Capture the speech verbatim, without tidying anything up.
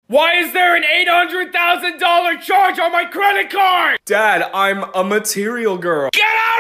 Why is there an eight hundred thousand dollar charge on my credit card? Dad, I'm a material girl. Get out